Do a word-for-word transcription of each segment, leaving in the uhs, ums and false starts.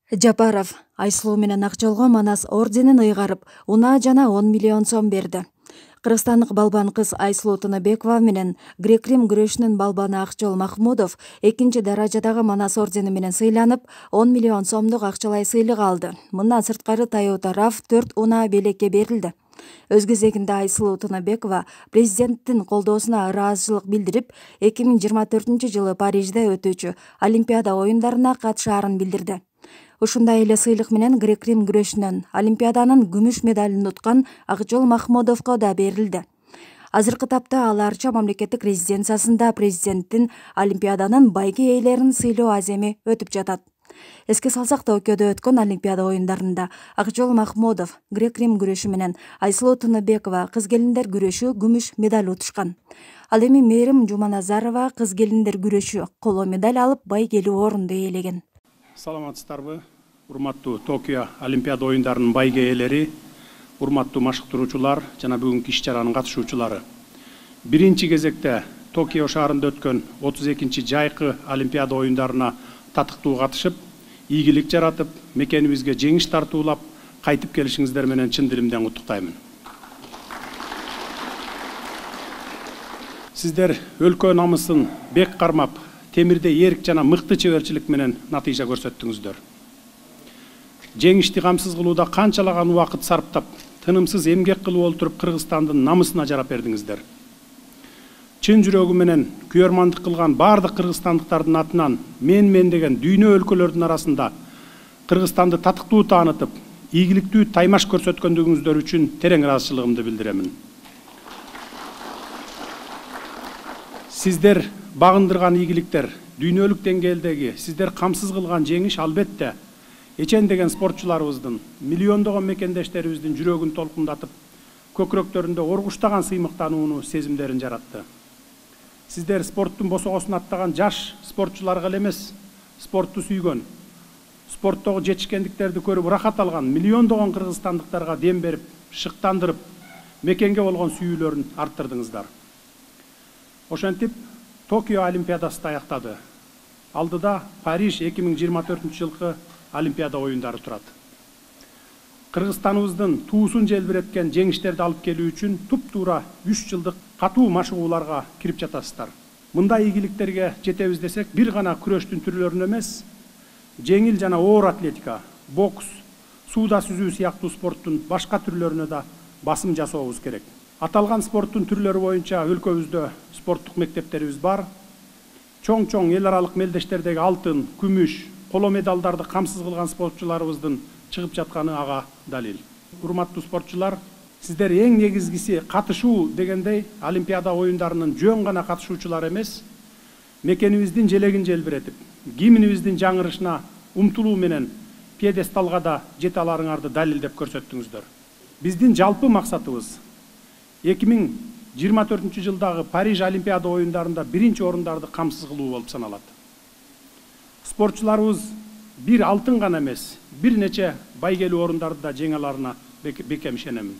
Жапаров Айсулуу менен Акчолго Манас орденин ыйгарып, унаа жана он миллион сом берди. Кыргызстандык балбан кыз Айсулуу Тыныбекова менен грек-рим күрөшүнүн балбаны Акчол Махмудов экинчи даражадагы Манас ордени менен сыйланып, он миллион сомдук акчалай сыйлык алды. Мындан сырткары Toyota рав төрт унаа белекке берилди. Өз кезегинде Айсулуу Тыныбекова президенттин колдоосуна ыраазычылык билдирип, эки миң жыйырма төртүнчү жылы Парижде өтүүчү Олимпиада оюндарына катышаарын билдирди. Ушундай эле сыйлык менен грек-рим күрөшүнөн Олимпиаданын күмүш медалын уткан Акчол Махмудовго да берилди. Азыркы тапта ал Арча мамлекеттик резиденциясында президенттин Олимпиаданын байге ээлерин сыйлоо аземи өтүп жатат. Эске салсак, Токиодо өткөн Олимпиада оюндарында Акчол Махмудов грек-рим күрөшү менен Айсулуу Тыныбекова кыз келиндер күрөшү күмүш медаль утушкан. Ал эми Мээрим Жуманазарова кыз келиндер күрөшү коло медаль алып, байгелүү орунду ээлеген. Саламатсыздарбы, урматтуу Токио Олимпиада оюндарынын байге ээлери, урматтуу машыктыруучулар жана бүгүнкү иш чаранын катышуучулары. Биринчи кезекте Токио шаарында өткөн отуз экинчи жайкы Олимпиада оюндарына татыктуу катышып, ийгилик жаратып, мекенибизге жеңиш тартуулап, кайтып келишиңиздер менен чын дилимден куттуктаймын. Сиздер өлкө намысын бек кармап, темирде эрк жана мыкты чеберчилик менен натыйжа көрсөттүңүздөр. Жеңишти камсыз кылууда канчалаган убакыт сарптап, тынымсыз эмгек кылып олтуруп Кыргызстандын намысына жарап бердиңиздер. Чын жүрөгү менен күйөрмандык кылган бардык кыргызстандыктардын атынан мен мен деген дүйнө өлкөлөрдүн арасында Кыргызстанды татыктуу таанытып, ийгиликтүү таймаш көрсөткөндүгүңүздөр үчүн терең ыраазычылыгымды билдирем. Сиздер багындырган ийгиликтер, дүйнөлүк деңгээлдеги сиздер камсыз кылган жеңиш албетте эчен деген спортчуларыбыздын, миллиондогон мекендештерибиздин жүрөгүн толкундатып, көкүрөктөрүндө оргуштаган сыймыктанууну сезимдерин жаратты. Сиздер спорттун босогосун аттаган жаш спортчуларга эле эмес, спортту сүйгөн, спорттогу жетишкендиктерди көрүп ырахат алган миллиондогон кыргызстандыктарга дем берип, шыктандырып, мекенге болгон сүйүүлөрүн арттырдыңыздар. Ошентип, Токио Олимпиадасы аяктады. Алдыда Париж эки миң жыйырма төртүнчү жылкы Олимпиада оюндары турат. Кыргызстаныбыздын туусун желбиреткен жеңиштерди алып келүү үчүн туп-туура үч жылдык катуу машыгууларга кирип жатасыздар. Мындай ийгиликтерге жетебиз десек, бир гана күрөштүн түрлөрүнө эмес, жеңил жана оор атлетика, бокс, сууда сүзүү сыяктуу спорттун башка түрлөрүнө да басым жасообуз керек. Аталган спорттун түрлөрү боюнча өлкөбүздө спорттук мектептерибиз бар. Чоң-чоң эл аралык мелдештердеги алтын, күмүш, коло медалдарды камсыз кылган спортчуларыбыздын чыгып жатканы ага далил. Урматтуу спортчулар, сиздер эң негизгиси катышуу дегендей Олимпиада оюндарынын жөн гана катышуучулары эмес, мекенибиздин желегин желбиретип, гимнибиздин жаңырышына умтулуу менен пьедесталга да жете аларыңарды далилдеп көрсөттүңүздөр. Биздин жалпы максатыбыз эки миң жыйырма төртүнчү жылдагы Париж Олимпиада оюндарында биринчи орундарды камсыз кылуу болуп саналат. Спортчуларыбыз бир алтын гана эмес, бир нече байгелүү орундарды да жеңе аларына бекем ишенемин.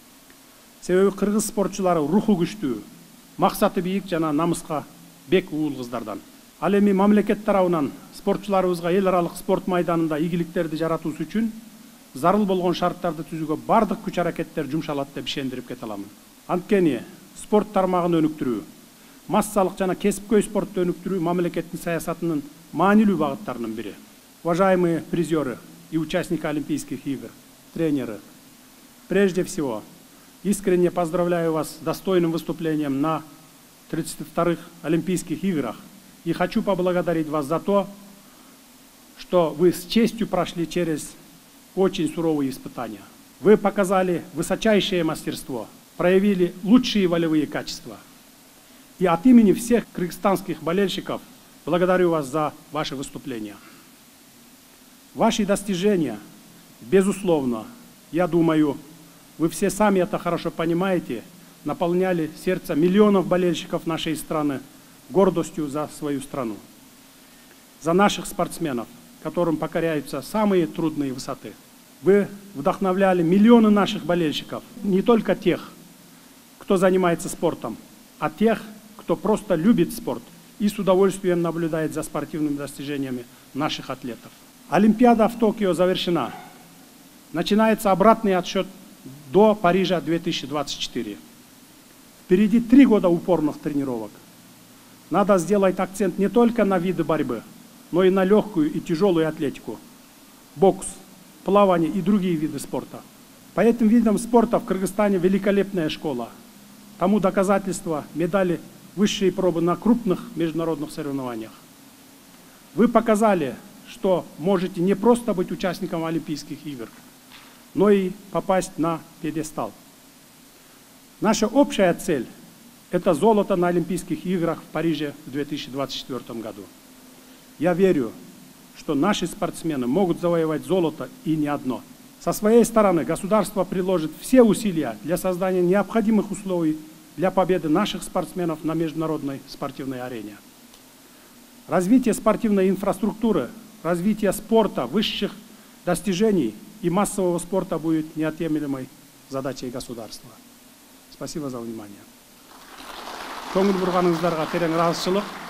Себеби кыргыз спортчулары руху күчтүү, максаты бийик жана намыска бек уул кыздардан. Ал эми мамлекет тарабынан спортчуларыбызга эл аралык спорт майданында ийгиликтерди жаратуусу үчүн зарыл болгон шарттарды түзүүгө бардык күч аракеттер жумшалат деп ишендирип кете аламын. Анткени спорт тармагын өнүктүрүү, массалык жана кесипкөй спортты өнүктүрүү мамлекеттин саясатынын маанилүү багыттарынын бири. Уважаемые призеры и участники Олимпийских игр, тренеры, прежде всего, искренне поздравляю вас с достойным выступлением на тридцати вторых Олимпийских играх и хочу поблагодарить вас за то, что вы с честью прошли через очень суровые испытания. Вы показали высочайшее мастерство, проявили лучшие волевые качества. И от имени всех кыргызстанских болельщиков благодарю вас за ваше выступление. Ваши достижения, безусловно, я думаю, вы все сами это хорошо понимаете, наполняли сердце миллионов болельщиков нашей страны гордостью за свою страну. За наших спортсменов, которым покоряются самые трудные высоты. Вы вдохновляли миллионы наших болельщиков, не только тех, кто занимается спортом, а тех, кто просто любит спорт и с удовольствием наблюдает за спортивными достижениями наших атлетов. Олимпиада в Токио завершена. Начинается обратный отсчет до Парижа две тысячи двадцать четыре. Впереди три года упорных тренировок. Надо сделать акцент не только на виды борьбы, но и на легкую и тяжелую атлетику, бокс, плавание и другие виды спорта. По этим видам спорта в Кыргызстане великолепная школа. Тому доказательство медали высшей пробы на крупных международных соревнованиях. Вы показали, что можете не просто быть участником Олимпийских игр, но и попасть на пьедестал. Наша общая цель – это золото на Олимпийских играх в Париже в две тысячи двадцать четвёртом году. Я верю, что наши спортсмены могут завоевать золото и не одно. Со своей стороны государство приложит все усилия для создания необходимых условий для победы наших спортсменов на международной спортивной арене. Развитие спортивной инфраструктуры, развитие спорта, высших достижений и массового спорта будет неотъемлемой задачей государства. Спасибо за внимание. Көңіл бұрғаныңыздарга терең ыраазычылык.